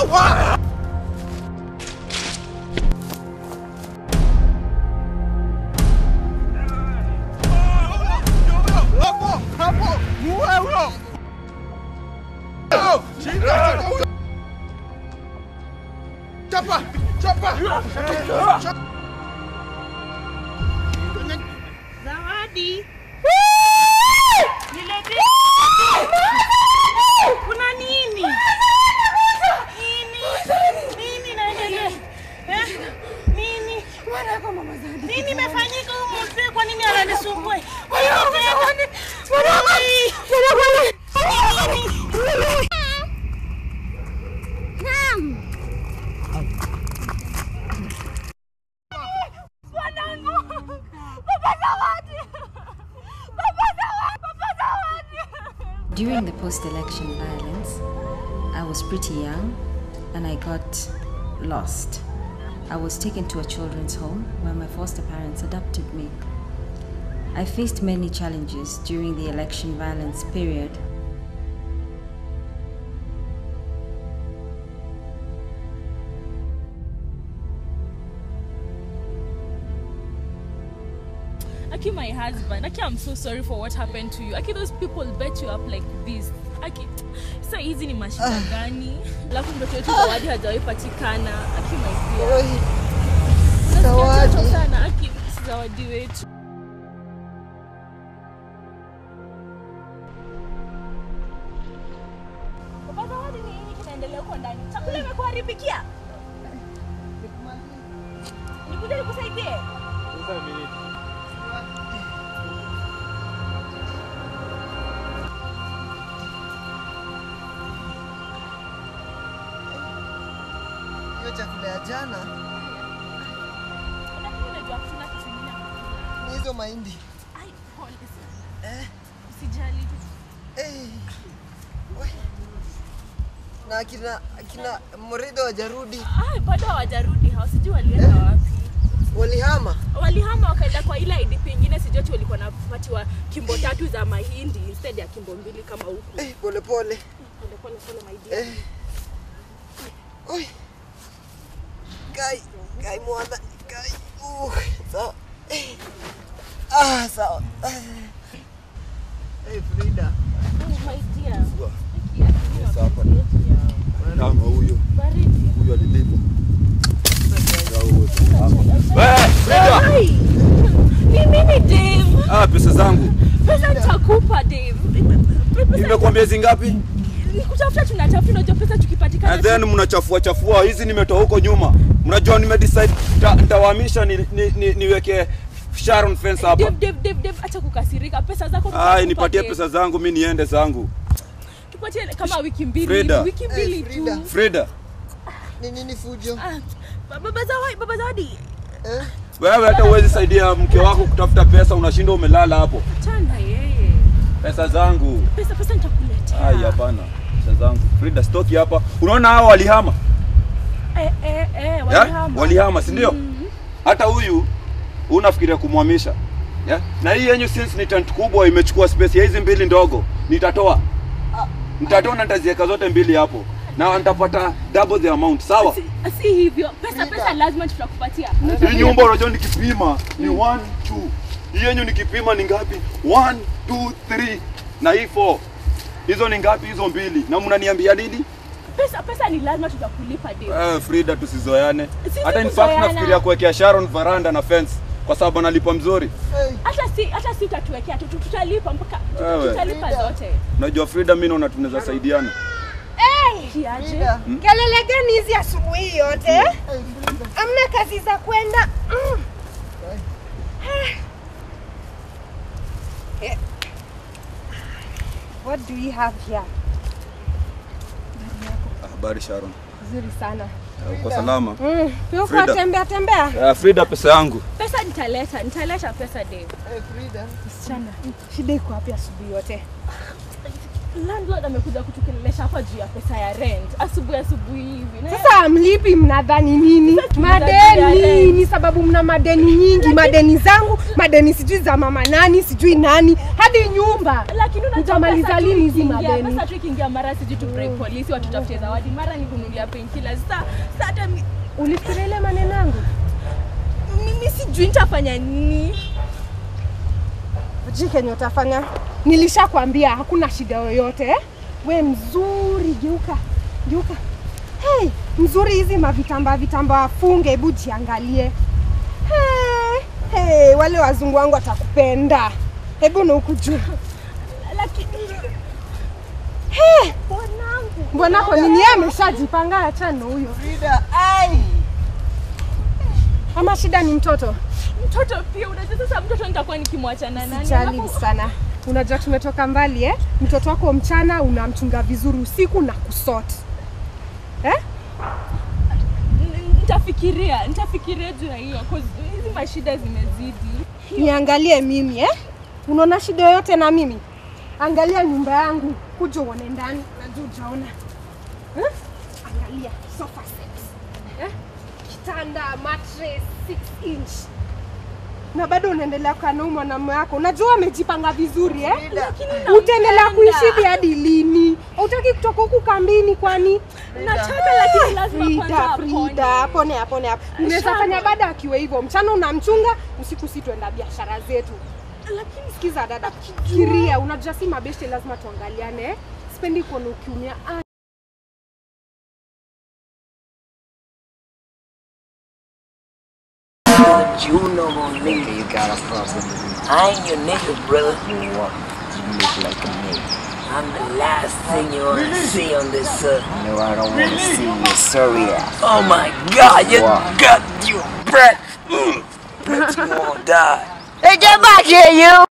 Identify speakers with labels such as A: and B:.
A: Zawadi. Nilete. Kuna nini? Nini naendelea? Nini?
B: Mwana kwa mama Zawadi.
A: Nini imefanyika huko mzee? Kwa nini ananisumbua?
C: During the post-election violence, I was pretty young and I got lost. I was taken to a children's home where my foster parents adopted me. I faced many challenges during the election violence period.
D: Aki, my husband, Aki, I'm so sorry for what happened to you. Aki, those people bet you up like this. Aki, so easy ni mashida gani? Alafu mtoto wetu Zawadi hajawahi patikana. Aki, my dear.
B: Zawadi.
D: Sana, Aki, Zawadi wetu. Baba Zawadi, ni nini kinaendelea huko ndani? Chakula imekuharibikia? Nikuje nikusaidie?
B: Chakula ya jana.
D: Unajua kuna kitu kingine.
B: Ni hizo mahindi.
D: Ai, pole sana. Usijali.
B: Na kina Morido hajarudi.
D: Bado hawajarudi. Hawasijui walienda wapi.
B: Walihama
D: Wakaenda kwa ile IDP nyingine, sijui walikuwa napatiwa kimbo 3 za mahindi instead ya kimbo 2 kama huku.
B: Pole pole
D: My dear.
B: Oi. Kai mwana, kai. Sawa. Sawa. Frida.
D: My dear.
E: Yes, hapa. Kama huyo.
D: Baridi.
E: Huyo alilipo. Frida.
D: Mimi Dave.
E: Pesa zangu.
D: Pesa nitakupa Dave.
E: Nimekuambia zingapi?
D: Nikutafuta tunatafuta, unajua pesa tukipatikana.
E: And then mnachafua hizi nimetoa huko nyuma. Mnajua nimedecide nitawahamisha niweke Sharon fence hapa.
D: Dave, acha kukasirika. Pesa zako
E: nipatie pesa zangu mimi niende zangu.
D: Tupatie kama wiki mbili.
E: Frida.
D: Wiki mbili tu.
E: Frida.
B: Nini fujo?
D: Baba Zawadi.
E: Wewe hata uwezi saidia mke wako kutafuta pesa, unashinda umelala hapo.
D: Achana yeye.
E: Pesa zangu.
D: Pesa nitakuletea.
E: Hapana. Pesa zangu. Frida, stoki hapa. Unaona hao walihama? Walihama, si ndio? Hata huyu unafikiria kumhamisha. Na hii yenyu since ni tent kubwa imechukua space ya hizi mbili ndogo. Nitatoa na nitaziweka zote mbili hapo. Na nitapata double the amount, sawa?
D: Si hivyo. Pesa lazima tutakupatia.
E: Hii nyumba unajua nikipima ni 1 2. Hii yenyu nikipima ni ngapi? 1 2 3 na hii 4. Hizo ni ngapi hizo mbili? Na mnaniambia nini?
D: Pesa ni lazima tutakulipa Dave.
E: Frida, tusizoeane. Hata in fact nafikiria kuwekea Sharon veranda na fence kwa sababu analipa mzuri.
D: Hata si utatuwekea, tutalipa mpaka tutalipa zote.
E: Unajua Frida, mimi naona tunaweza saidiana.
D: Kiaje?
B: Kelele gani hizi asubuhi yote? Amna kazi za kwenda. What do we have here?
E: Habari Sharon.
B: Nzuri sana.
E: Uko salama?
B: Uko tembea.
E: Frida, pesa yangu.
D: Pesa nitaleta pesa Dave.
B: Frida. Msichana, shida iko wapi asubuhi yote?
D: Landlord amekuja kutukelelesha hapa juu ya pesa ya rent. Asubuhi hivi.
B: Sasa mlipi mnadhani nini? Madeni ni sababu mna madeni nyingi, madeni zangu, madeni sijui za mama nani, sijui nani, hadi nyumba.
D: Lakini
B: utamaliza lini hizi madeni?
D: Sasa tukiingia mara sijui tu bribe polisi watutafutie zawadi, mara ni kununulia painkillers. Sasa hata
B: ulifikiria ile maneno yangu?
D: Mimi sijui nitafanya nini.
B: Kenye utafanya. Nilishakwambia hakuna shida yoyote eh? We mzuri, geuka. Hey, mzuri hizi vitamba afunge, hebu jiangalie. Hey, wale wazungu wangu watakupenda. Hebu na ukujua.
D: Lakini
B: Bwanako nini ameshajipanga achana huyo.
F: Frida, ai.
B: Ama shida ni mtoto?
D: Mtoto pia unajua sasa mtoto nitakuwa nikimwacha na nani?
B: Sijali sana. Unajua tumetoka mbali eh? Mtoto wako mchana unamchunga vizuri, usiku na kusort.
D: Nitafikiria juu ya hiyo cause hizi mashida zimezidi.
B: Niangalie mimi eh? Unaona shida yote na mimi? Angalia nyumba yangu, kuja uone ndani, najua utaona. Angalia sofa set. Kitanda, mattress 6 inch. Na bado unaendelea kukaa na mwanamume wako. Unajua amejipanga vizuri eh?
D: Lakini
B: utaendelea kuishi hadi lini? Hutaki kutoka huku kambini kwani?
D: Nataka lakini lazima
B: Frida, pone hapo. Unaweza fanya baada akiwa hivyo. Mchana unamchunga, usiku si tuenda biashara zetu. Lakini sikiza dada, fikiria, unajua si mabeshte lazima tuangaliane eh? Sipendi kuona ukiumia.
F: You know my nigga, you got a problem. I ain't your nigga, brother. You what? You look like a nigga. I'm the last thing you wanna see on this earth. No, I don't wanna see you sorry ass. Oh my God, you got your breath. Bet you won't die. Hey, get back here, you!